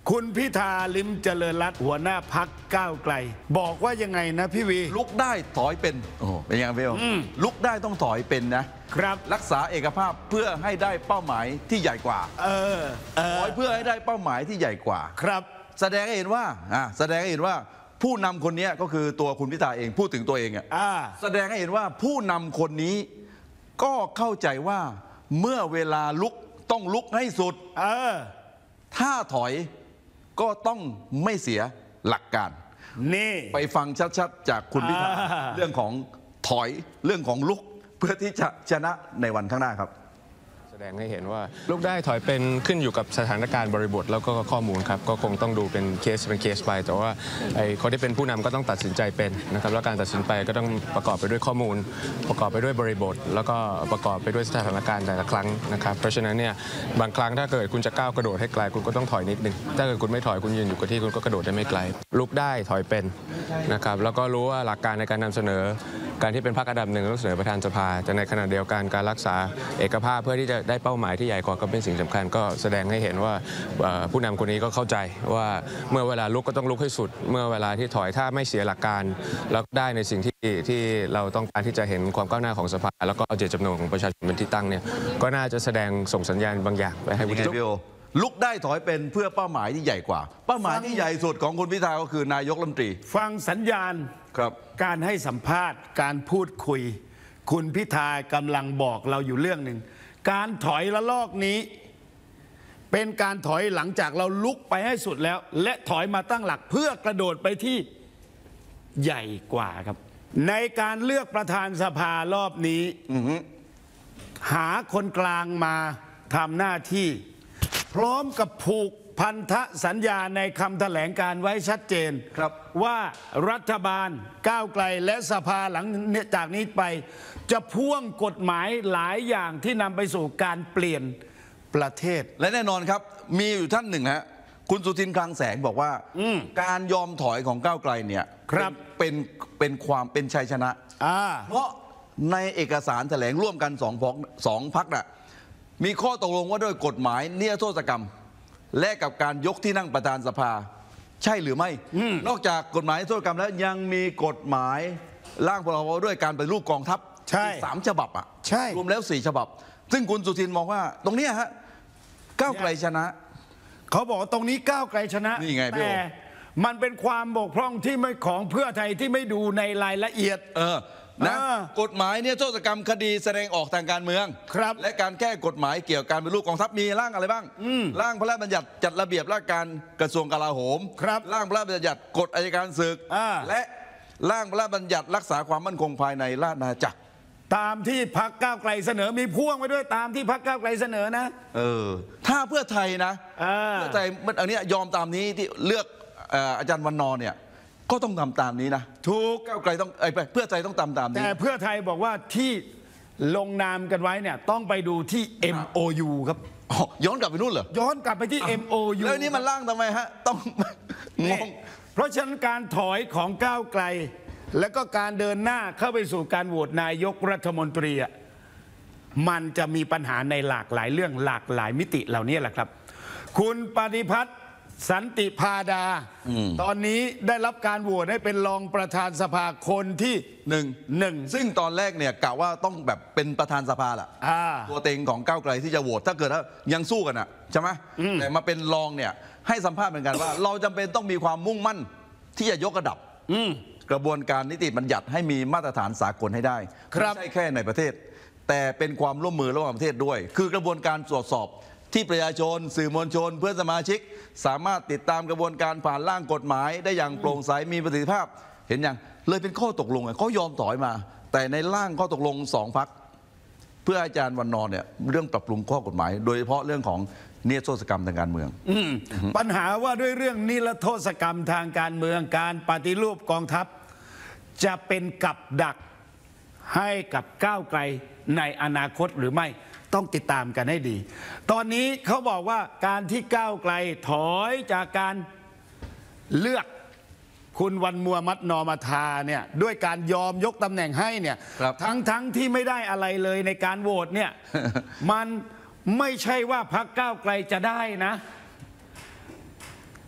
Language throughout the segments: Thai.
คุณพิธาลิ้มเจริญรัตน์หัวหน้าพรรคก้าวไกลบอกว่ายังไงนะพี่วีลุกได้ถอยเป็นโอ้เป็นยังไงพี่ลุกได้ต้องถอยเป็นนะครับรักษาเอกภาพเพื่อให้ได้เป้าหมายที่ใหญ่กว่าถอยเพื่อให้ได้เป้าหมายที่ใหญ่กว่าครับแสดงให้เห็นว่าผู้นำคนนี้ก็คือตัวคุณพิธาเองพูดถึงตัวเองแสดงให้เห็นว่าผู้นำคนนี้ก็เข้าใจว่าเมื่อเวลาลุกต้องลุกให้สุดถ้าถอยก็ต้องไม่เสียหลักการนี่ไปฟังชัดๆจากคุณพิธาเรื่องของถอยเรื่องของลุกเพื่อที่จะชนะในวันข้างหน้าครับแสดงให้เห็นว่าลุกได้ถอยเป็นขึ้นอยู่กับสถานการณ์บริบทแล้วก็ข้อมูลครับก็คงต้องดูเป็นเคสไปแต่ว่าไอ้คนที่เป็นผู้นำก็ต้องตัดสินใจเป็นนะครับแล้วการตัดสินไปก็ต้องประกอบไปด้วยข้อมูลประกอบไปด้วยบริบทแล้วก็ประกอบไปด้วยสถานการณ์แต่ละครั้งนะครับเพราะฉะนั้นเนี่ยบางครั้งถ้าเกิดคุณจะก้าวกระโดดให้ไกลคุณก็ต้องถอยนิดนึงถ้าเกิดคุณไม่ถอยคุณยืนอยู่กับที่คุณก็กระโดดได้ไม่ไกลลุกได้ถอยเป็นนะครับแล้วก็รู้ว่าหลักการในการนำเสนอการที่เป็นพรรคอันดับหนึ่งต้องเสนอประธานสภาแต่ในขณะเดียวกันการรักษาเอกภาพเพื่อที่จะได้เป้าหมายที่ใหญ่กว่าก็เป็นสิ่งสำคัญก็แสดงให้เห็นว่าผู้นำคนนี้ก็เข้าใจว่าเมื่อเวลาลุกก็ต้องลุกให้สุดเมื่อเวลาที่ถอยถ้าไม่เสียหลักการแล้วได้ในสิ่งที่เราต้องการที่จะเห็นความก้าวหน้าของสภาแล้วก็เจตจำนงของประชาชนเป็นที่ตั้งเนี่ยก็น่าจะแสดงส่งสัญญาณบางอย่างไปให้ผู้ชมลุกได้ถอยเป็นเพื่อเป้าหมายที่ใหญ่กว่าเป้าหมายที่ใหญ่สุดของคุณพิธาก็คือนายกรัฐมนตรีฟังสัญญาณครับการให้สัมภาษณ์การพูดคุยคุณพิธากำลังบอกเราอยู่เรื่องหนึ่งการถอยละลอกนี้เป็นการถอยหลังจากเราลุกไปให้สุดแล้วและถอยมาตั้งหลักเพื่อกระโดดไปที่ใหญ่กว่าครับในการเลือกประธานสภารอบนี้หาคนกลางมาทำหน้าที่พร้อมกับผูกพันธสัญญาในคำแถลงการไว้ชัดเจนว่ารัฐบาลก้าวไกลและสภาหลังจากนี้ไปจะพ่วงกฎหมายหลายอย่างที่นำไปสู่การเปลี่ยนประเทศและแน่นอนครับมีอยู่ท่านหนึ่งฮะคุณสุทินคลังแสงบอกว่าการยอมถอยของก้าวไกลเนี่ยเป็นความเป็นชัยชนะเพราะในเอกสารแถลงร่วมกันสองพรรคน่ะมีข้อตกลงว่าด้วยกฎหมายนิรโทษกรรมและกับการยกที่นั่งประธานสภาใช่หรือไม่นอกจากกฎหมายนิรโทษกรรมแล้วยังมีกฎหมายร่างพรบด้วยการปฏิรูปกองทัพ3 ฉบับรวมแล้ว4 ฉบับซึ่งคุณสุทินมองว่าตรงนี้ฮะก้าวไกลชนะเขาบอกตรงนี้ก้าวไกลชนะแต่มันเป็นความบกพร่องที่ไม่ของเพื่อไทยที่ไม่ดูในรายละเอียดนะกฎหมายเนี่ยโทษกรรมคดีแสดงออกทางการเมืองและการแก้กฎหมายเกี่ยวกับการปฏิรูปกองทัพมีร่างอะไรบ้างร่างพระราชบัญญัติจัดระเบียบราชการกระทรวงกลาโหมร่างพระราชบัญญัติกฎอัยการศึกและร่างพระราชบัญญัติรักษาความมั่นคงภายในราชอาณาจักรตามที่พรรคก้าวไกลเสนอมีพ่วงไว้ด้วยตามที่พรรคก้าวไกลเสนอนะถ้าเพื่อไทยนะเพื่อไทยอันนี้ยอมตามนี้ที่เลือกอาจารย์วันนอเนี่ยก็ต้องทำตามนี้นะถูกก้าวไกลต้องเพื่อไทยต้องตามนี้แต่เพื่อไทยบอกว่าที่ลงนามกันไว้เนี่ยต้องไปดูที่ MOU ครับย้อนกลับไปนู่นเหรอย้อนกลับไปที่ MOU แล้วนี่มันร่างทำไมฮะต้องงงเพราะฉะนั้นการถอยของก้าวไกลและก็การเดินหน้าเข้าไปสู่การโหวตนายกรัฐมนตรีมันจะมีปัญหาในหลากหลายเรื่องหลากหลายมิติเหล่านี้แหละครับคุณปฏิพัฒน์สันติพาดาตอนนี้ได้รับการโหวตให้เป็นรองประธานสภาคนที่หนึ่งซึ่งตอนแรกเนี่ยกะว่าต้องแบบเป็นประธานสภาแหละตัวเต็งของก้าวไกลที่จะโหวตถ้าเกิดยังสู้กันอะใช่ไหมแต่มาเป็นรองเนี่ยให้สัมภาษณ์เหมือนกันว่าเราจำเป็นต้องมีความมุ่งมั่นที่จะยกระดับกระบวนการนิติบัญญัติให้มีมาตรฐานสากลให้ได้ไม่ใช่แค่ในประเทศแต่เป็นความร่วมมือระหว่างประเทศด้วยคือกระบวนการตรวจสอบที่ประชาชนสื่อมวลชนเพื่อนสมาชิกสามารถติดตามกระบวนการผ่านร่างกฎหมายได้อย่างโปร่งใสมีประสิทธิภาพเห็นอย่างเลยเป็นข้อตกลงเขายอมถอยมาแต่ในร่างข้อตกลง2 พรรคเพื่ออาจารย์วันนอเนี่ยเรื่องปรับปรุงข้อกฎหมายโดยเฉพาะเรื่องของนิรโทษกรรมทางการเมืองปัญหาว่าด้วยเรื่องนิรโทษกรรมทางการเมืองการปฏิรูปกองทัพจะเป็นกับดักให้กับก้าวไกลในอนาคตหรือไม่ต้องติดตามกันให้ดีตอนนี้เขาบอกว่าการที่ก้าวไกลถอยจากการเลือกคุณวันมัวมัดนอมาทาเนี่ยด้วยการยอมยกตำแหน่งให้เนี่ยทั้งที่ไม่ได้อะไรเลยในการโหวตเนี่ยมันไม่ใช่ว่าพรรคก้าวไกลจะได้นะ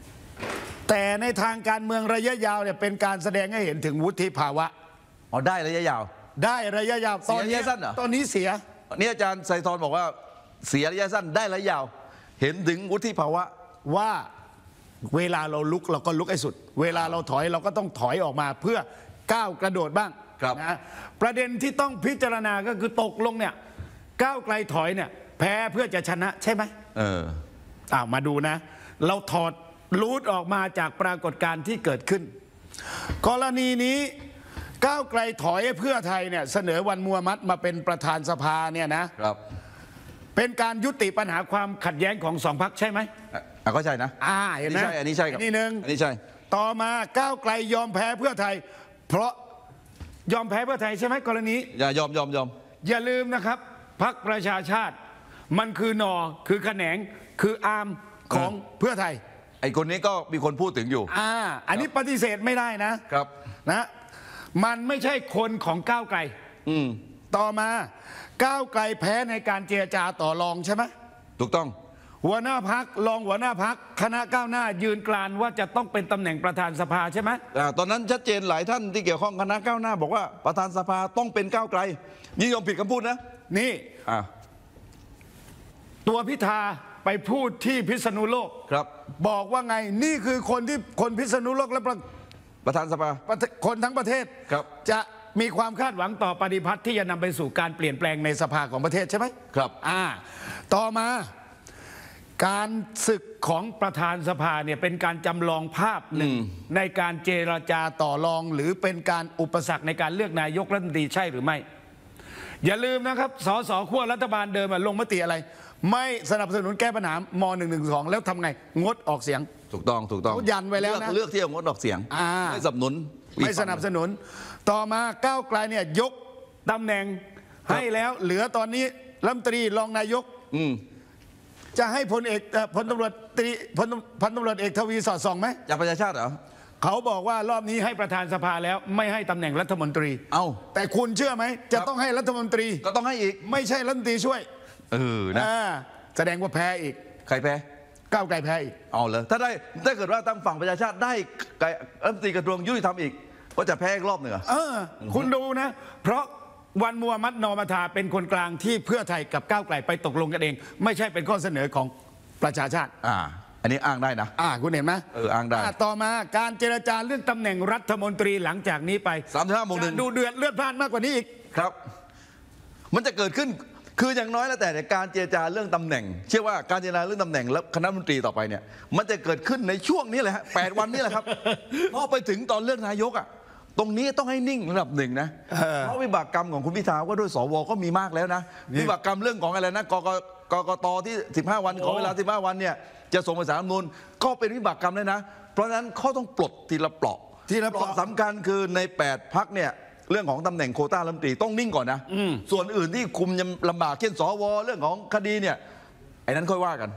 แต่ในทางการเมืองระยะยาวเนี่ยเป็นการแสดงให้เห็นถึงวุฒิภาวะอ๋อได้ระยะยาวได้ระยะยาวตอนเสียระยะสั้นเหรอตอนนี้เสียนี่อาจารย์ไซทอนบอกว่าเสียระยะสั้นได้ระยะยาว เห็นถึงวุฒิภาวะว่าเวลาเราลุกเราก็ลุกให้สุด เวลาเราถอยเราก็ต้องถอยออกมาเพื่อก้าวกระโดดบ้างนะประเด็นที่ต้องพิจารณาก็คือตกลงเนี่ยก้าวไกลถอยเนี่ยแพ้เพื่อจะชนะใช่ไหมมาดูนะเราถอดรูทออกมาจากปรากฏการณ์ที่เกิดขึ้นกรณีนี้ก้าวไกลถอยเพื่อไทยเนี่ยเสนอวันมูฮัมหมัดมาเป็นประธานสภาเนี่ยนะครับเป็นการยุติปัญหาความขัดแย้งของสองพรรคใช่ไหมก็ใช่นะเห็นไหมอันนี้ใช่ครับนี่หนึ่งอันนี้ใช่ต่อมาก้าวไกลยอมแพ้เพื่อไทยเพราะยอมแพ้เพื่อไทยใช่ไหมกรณียอมอย่าลืมนะครับพรรคประชาชาติมันคือหนอคือแขนงคืออาร์มของเพื่อไทยไอ้คนนี้ก็มีคนพูดถึงอยู่อันนี้ปฏิเสธไม่ได้นะครับนะมันไม่ใช่คนของก้าวไกลต่อมาก้าวไกลแพ้ในการเจรจาต่อรองใช่ไหมถูกต้องหัวหน้าพักรองหัวหน้าพักคณะก้าวหน้ายืนกรานว่าจะต้องเป็นตำแหน่งประธานสภาใช่ไหมตอนนั้นชัดเจนหลายท่านที่เกี่ยวข้องคณะก้าวหน้าบอกว่าประธานสภาต้องเป็นก้าวไกลนี่ยอมผิดคำพูดนะนี่ตัวพิธาไปพูดที่พิษณุโลกครับบอกว่าไงนี่คือคนพิษณุโลกและประธานสภาคนทั้งประเทศจะมีความคาดหวังต่อปฏิพัฒน์ที่จะนำไปสู่การเปลี่ยนแปลงในสภาของประเทศใช่ไหมครับต่อมาการศึกของประธานสภาเนี่ยเป็นการจำลองภาพหนึ่งในการเจรจาต่อรองหรือเป็นการอุปสรรคในการเลือกนายกรัฐมนตรีใช่หรือไม่อย่าลืมนะครับสสขั้วรัฐบาลเดิมลงมติอะไรไม่สนับสนุนแก้ปัญหาม.112แล้วทำไงงดออกเสียงถูกต้องยันไว้แล้วนะเลือกที่จะงดออกเสียงไม่สนับสนุนไม่สนับสนุนต่อมาก้าวไกลเนี่ยยกตำแหน่งให้แล้วเหลือตอนนี้รัฐมนตรีรองนายกจะให้พลตำรวจเอกทวีสอดส่องไหมจากประชาชาติเหรอเขาบอกว่ารอบนี้ให้ประธานสภาแล้วไม่ให้ตำแหน่งรัฐมนตรีแต่คุณเชื่อไหมจะต้องให้รัฐมนตรีก็ต้องให้อีกไม่ใช่รัฐมนตรีช่วยนะแสดงว่าแพ้อีกใครแพ้ก้าวไกลแพ้อีกเอาเลยถ้าเกิดว่าทางฝั่งประชาชาติได้รัฐมนตรีกระทรวงยุติธรรมอีกก็จะแพ้อีกรอบหนึ่งคุณดูนะเพราะวันมูฮัมหมัดนอมาธาเป็นคนกลางที่เพื่อไทยกับก้าวไกลไปตกลงกันเองไม่ใช่เป็นข้อเสนอของประชาชาติอันนี้อ้างได้นะคุณเห็นไหมอ้างได้ต่อมาการเจรจาเรื่องตำแหน่งรัฐมนตรีหลังจากนี้ไป 35:1 ดูเดือดเลือดพล่านมากกว่านี้อีกครับมันจะเกิดขึ้นคืออย่างน้อยแล้วแต่การเจรจาเรื่องตำแหน่งเชื่อว่าการเจรจาเรื่องตำแหน่งและคณะรัฐมนตรีต่อไปเนี่ยมันจะเกิดขึ้นในช่วงนี้เลยฮะ8 วันนี้แหละครับพอไปถึงตอนเลือกนายกตรงนี้ต้องให้นิ่งระดับหนึ่งนะเพราะวิบากกรรมของคุณพิธาว่าด้วยสวก็มีมากแล้วนะวิบากกรรมเรื่องของอะไรนะกกตที่15 วันขอเวลา15 วันเนี่ยจะส่งไปศาลรัฐธรรมนูญก็เป็นวิบากกรรมเลยนะเพราะฉะนั้นเขาต้องปลดทีละเปราะสำคัญคือใน8 พรรคเนี่ยเรื่องของตำแหน่งโควต้ารัฐมนตรีต้องนิ่งก่อนนะส่วนอื่นที่คุมยังลำบากเช่นสวเรื่องของคดีเนี่ยไอ้นั้นค่อยว่ากัน